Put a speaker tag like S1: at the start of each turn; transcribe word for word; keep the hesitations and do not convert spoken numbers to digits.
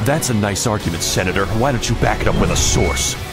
S1: That's a nice argument, Senator. Why don't you back it up with a source?